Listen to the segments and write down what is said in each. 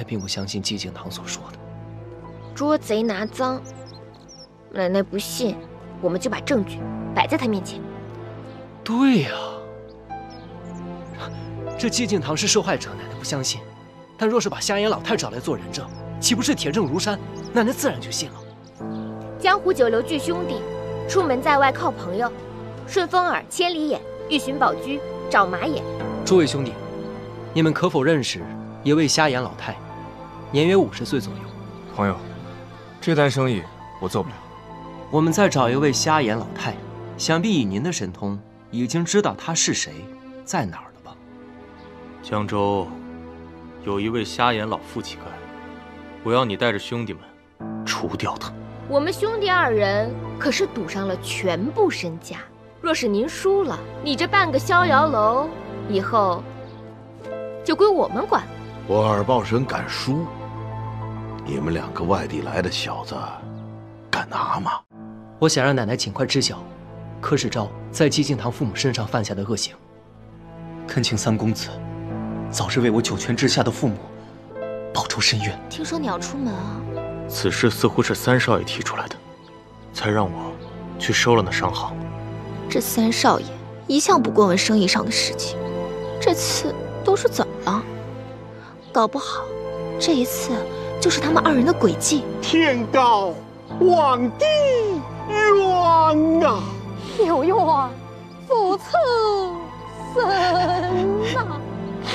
奶并不相信寂静堂所说的。 捉贼拿赃，奶奶不信，我们就把证据摆在她面前。 对呀，这寂静堂是受害者，奶奶不相信。但若是把瞎眼老太找来做人证，岂不是铁证如山？奶奶自然就信了。 江湖九流聚兄弟，出门在外靠朋友，顺风耳、千里眼、欲寻宝驹、找马眼。 诸位兄弟，你们可否认识一位瞎眼老太，年约50岁左右？ 朋友，这单生意我做不了。 我们再找一位瞎眼老太，想必以您的神通，已经知道她是谁，在哪儿了吧？ 江州有一位瞎眼老妇乞丐，我要你带着兄弟们除掉他。 我们兄弟2人可是赌上了全部身家，若是您输了，你这半个逍遥楼以后就归我们管了。 我二豹神敢输，你们2个外地来的小子敢拿吗？ 我想让奶奶尽快知晓柯世昭在寂静堂父母身上犯下的恶行， 恳请三公子早日为我九泉之下的父母报仇伸冤。 听说你要出门啊？ 此事似乎是三少爷提出来的，才让我去收了那商行。 这三少爷一向不过问生意上的事情，这次都是怎么了？搞不好这一次就是他们2人的诡计。 天高皇帝远啊， 有冤不辞身呐。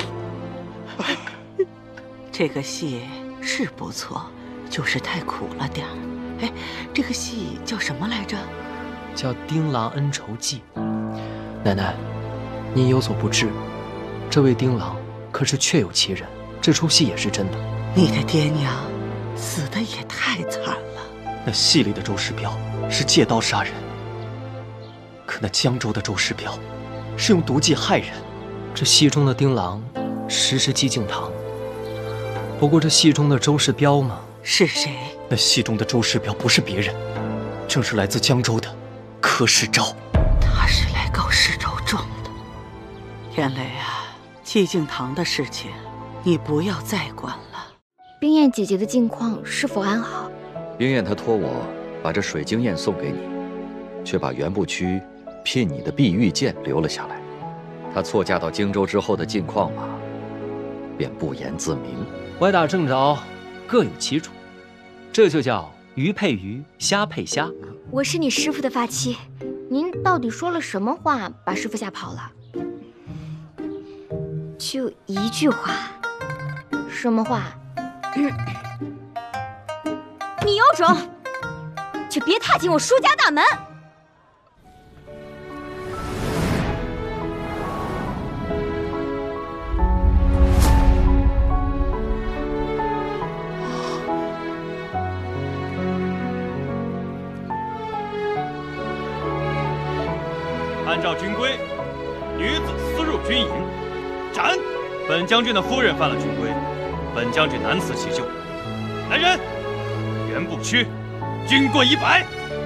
这个戏是不错，就是太苦了点儿。哎，这个戏叫什么来着？ 叫《丁郎恩仇记》。奶奶，您有所不知，这位丁郎可是确有其人，这出戏也是真的。 你的爹娘死得也太惨了。 那戏里的周世彪是借刀杀人，可那江州的周世彪是用毒计害人。 这戏中的丁郎实是寂静堂，不过这戏中的周世彪嘛， 是谁？ 那戏中的周世彪不是别人，正是来自江州的柯世昭。 他是来告世昭状的。天磊啊，寂静堂的事情你不要再管了。 冰燕姐姐的近况是否安好？ 冰燕她托我把这水晶燕送给你，却把原部区聘你的碧玉剑留了下来。她错嫁到荆州之后的近况嘛，便不言自明。 歪打正着，各有其主，这就叫鱼配鱼，虾配虾。 我是你师傅的发妻，您到底说了什么话把师傅吓跑了？就一句话。什么话？你有种，就别踏进我舒家大门！ 按照军规，女子私入军营，斩！本将军的夫人犯了军规，本将军难辞其咎。来人，原部区，军棍100。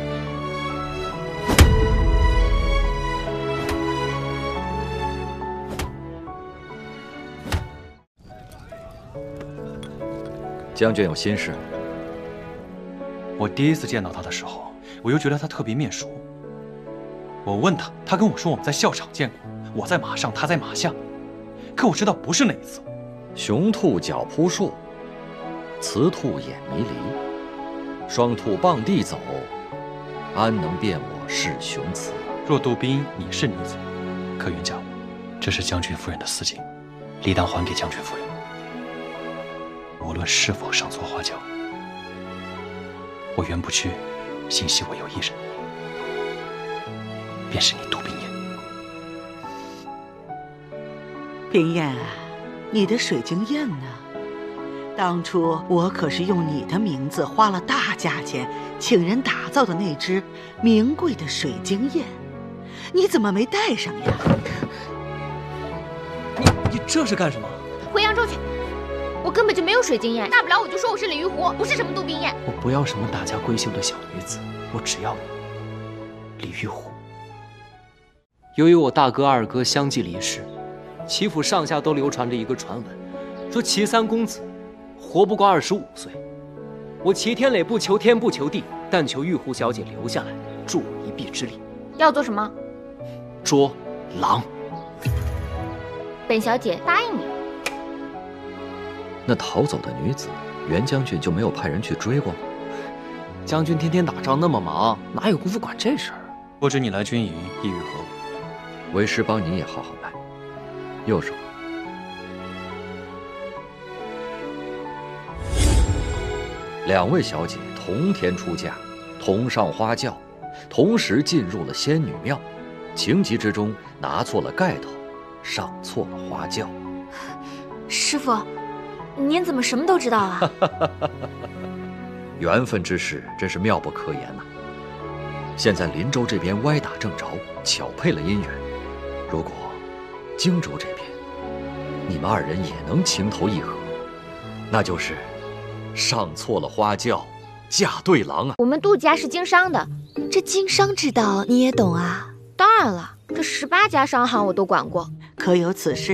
将军有心事。 我第一次见到他的时候，我又觉得他特别面熟。我问他，他跟我说我们在校场见过，我在马上，他在马下。可我知道不是那一次。 雄兔脚扑树，雌兔眼迷离，双兔傍地走，安能辨我是雄雌？ 若杜宾你是女子，可原谅我，这是将军夫人的丝巾，理当还给将军夫人。无论是否上错花轿，我原不屈，心系我有一人，便是你杜宾燕。 冰燕啊，你的水晶燕呢？当初我可是用你的名字花了大价钱请人打造的那只名贵的水晶燕，你怎么没带上呀？ 你这是干什么？ 回扬州去！我根本就没有水晶燕，大不了我就说我是李玉湖，不是什么杜宾燕。 我不要什么大家闺秀的小女子，我只要你，李玉湖。由于我大哥二哥相继离世，齐府上下都流传着一个传闻，说齐三公子活不过25岁。我齐天磊不求天不求地，但求玉壶小姐留下来，助我一臂之力。 要做什么？ 捉狼。 本小姐答应你。 那逃走的女子，袁将军就没有派人去追过吗？ 将军天天打仗那么忙，哪有功夫管这事儿？ 不知你来军营意欲何物？为师帮你也好好办。右手。2位小姐同天出嫁，同上花轿，同时进入了仙女庙，情急之中拿错了盖头，上错了花轿。 师傅，您怎么什么都知道啊？ 缘分之事真是妙不可言呐。现在林州这边歪打正着，巧配了姻缘。如果荆州这边你们2人也能情投意合，那就是上错了花轿，嫁对郎啊！ 我们杜家是经商的， 这经商之道你也懂啊？ 当然了，这18家商行我都管过。 可有此事？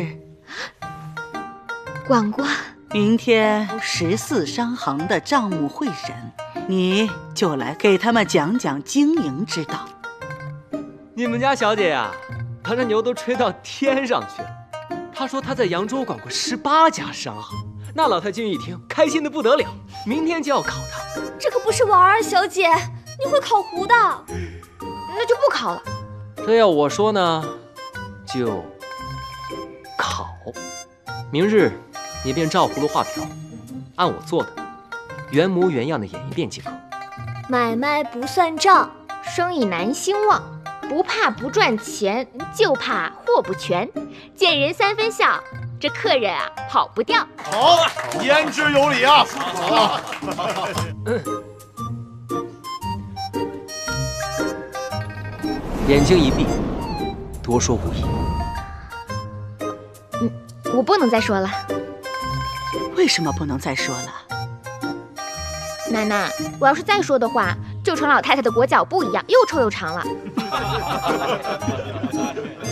管过。 明天14商行的账目会审，你就来给他们讲讲经营之道。 你们家小姐呀，把这牛都吹到天上去了。她说她在扬州管过18家商行。那老太君一听，开心的不得了，明天就要考她。 这可不是玩儿，小姐，你会烤糊的。 那就不考了。 这要我说呢，就考。明日你便照葫芦画瓢，按我做的，原模原样的演一遍即可。 买卖不算账， 生意难兴旺，不怕不赚钱，就怕货不全。见人3分笑，这客人啊跑不掉。 好，言之有理啊！好啊。 眼睛一闭，多说无益。 我不能再说了。 为什么不能再说了？ 奶奶，我要是再说的话，就成老太太的裹脚布一样，又臭又长了。